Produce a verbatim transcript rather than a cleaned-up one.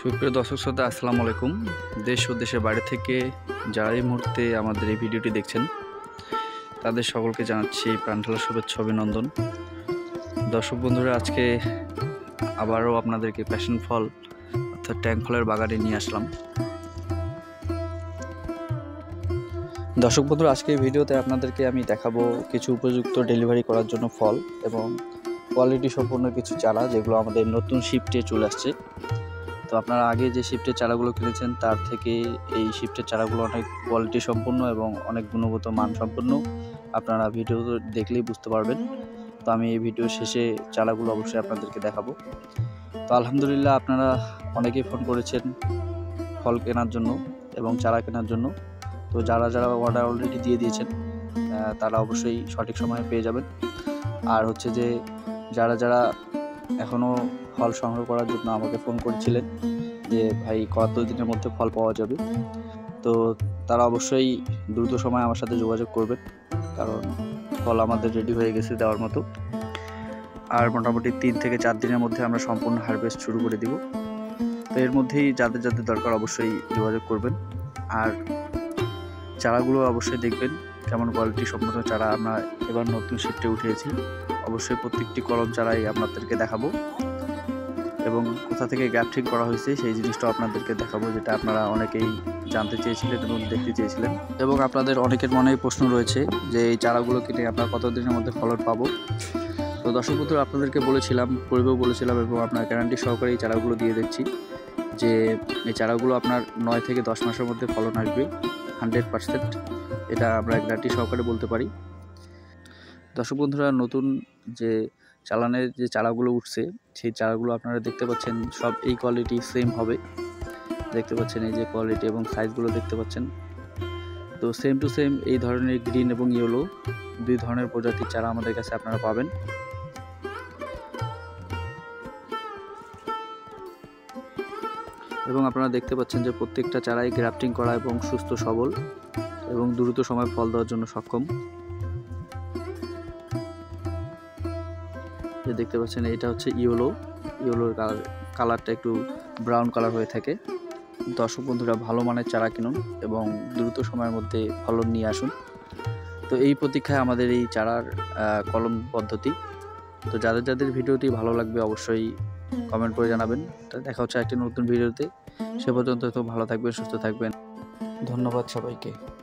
সুপ্রিয় দর্শক শ্রোতা, আসসালামু আলাইকুম। দেশ ও দেশের বাইরে থেকে যারা এই মুহূর্তে আমাদের এই ভিডিওটি দেখছেন তাদের সকলকে জানাচ্ছি প্রাণঢালা শুভেচ্ছা অভিনন্দন। দর্শক বন্ধুরা, আজকে আবারও আপনাদেরকে প্যাশন ফল অর্থাৎ ট্যাঙ্ক ফলের বাগানে নিয়ে আসলাম। দর্শক বন্ধুরা, আজকে এই ভিডিওতে আপনাদেরকে আমি দেখাবো কিছু উপযুক্ত ডেলিভারি করার জন্য ফল এবং কোয়ালিটি সম্পন্ন কিছু চারা, যেগুলো আমাদের নতুন শিফটে চলে আসছে। তো আপনারা আগে যে শিফটের চারাগুলো কিনেছেন তার থেকে এই শিফটের চারাগুলো অনেক কোয়ালিটি সম্পন্ন এবং অনেক গুণগত মান সম্পন্ন। আপনারা ভিডিও দেখলেই বুঝতে পারবেন। তো আমি এই ভিডিও শেষে চারাগুলো অবশ্যই আপনাদেরকে দেখাবো। তো আলহামদুলিল্লাহ, আপনারা অনেকেই ফোন করেছেন ফল কেনার জন্য এবং চারা কেনার জন্য। তো যারা যারা অর্ডার অলরেডি দিয়ে দিয়েছেন তারা অবশ্যই সঠিক সময়ে পেয়ে যাবেন। আর হচ্ছে যে যারা যারা এখনও ফল সংগ্রহ করার জন্য আমাকে ফোন করেছিলেন যে ভাই কত দিনের মধ্যে ফল পাওয়া যাবে, তো তারা অবশ্যই দ্রুত সময় আমার সাথে যোগাযোগ করবেন, কারণ ফল আমাদের রেডি হয়ে গেছে দেওয়ার মতো। আর মোটামুটি তিন থেকে চার দিনের মধ্যে আমরা সম্পূর্ণ হারভেস্ট শুরু করে দিব। তো এর মধ্যেই যাদের যাদের দরকার অবশ্যই যোগাযোগ করবেন। আর চারাগুলো অবশ্যই দেখবেন কেমন কোয়ালিটি সম্পন্ন চারা আমরা এবার নতুন শিফটে উঠিয়েছি। অবশ্যই প্রত্যেকটি কলম চারাই আপনাদেরকে দেখাবো এবং কোথা থেকে গ্রাফটিং করা হয়েছে সেই জিনিসটাও আপনাদেরকে দেখাবো, যেটা আপনারা অনেকেই জানতে চেয়েছিলেন এবং দেখতে চেয়েছিলেন। এবং আপনাদের অনেকের মনেই প্রশ্ন রয়েছে যে এই চারাগুলো কিনে আমরা কতদিনের মধ্যে ফলন পাবো। তো দর্শক বন্ধুরা, আপনাদেরকে বলেছিলাম, পূর্বেও বলেছিলাম এবং আপনার গ্যারান্টি সহকারে এই চারাগুলো দিয়ে দিচ্ছি যে এই চারাগুলো আপনার নয় থেকে দশ মাসের মধ্যে ফলন আসবে হান্ড্রেড পারসেন্ট। এটা আমরা গ্যারান্টি সহকারে বলতে পারি। দর্শক বন্ধুরা, নতুন যে চালানের যে চারাগুলো উঠছে সেই চারাগুলো আপনারা দেখতে পাচ্ছেন সব এই কোয়ালিটি সেম হবে। দেখতে পাচ্ছেন এই যে কোয়ালিটি এবং সাইজগুলো দেখতে পাচ্ছেন। তো সেম টু সেম এই ধরনের গ্রিন এবং ইয়েলো দুই ধরনের প্রজাতির চারা আমাদের কাছে আপনারা পাবেন। এবং আপনারা দেখতে পাচ্ছেন যে প্রত্যেকটা চারাই গ্রাফটিং করা এবং সুস্থ সবল এবং দ্রুত সময় ফল দেওয়ার জন্য সক্ষম। যে দেখতে পাচ্ছেন এটা হচ্ছে ইয়েলো, ইয়েলোর কালার কালারটা একটু ব্রাউন কালার হয়ে থাকে। দর্শক বন্ধুরা, ভালো মানের চারা কিনুন এবং দ্রুত সময়ের মধ্যে ফলন নিয়ে আসুন। তো এই প্রতীক্ষায় আমাদের এই চারার কলম পদ্ধতি। তো যাদের যাদের ভিডিওটি ভালো লাগবে অবশ্যই কমেন্ট করে জানাবেন। তো দেখা হচ্ছে একটি নতুন ভিডিওতে। সে পর্যন্ত তো ভালো থাকবেন, সুস্থ থাকবেন। ধন্যবাদ সবাইকে।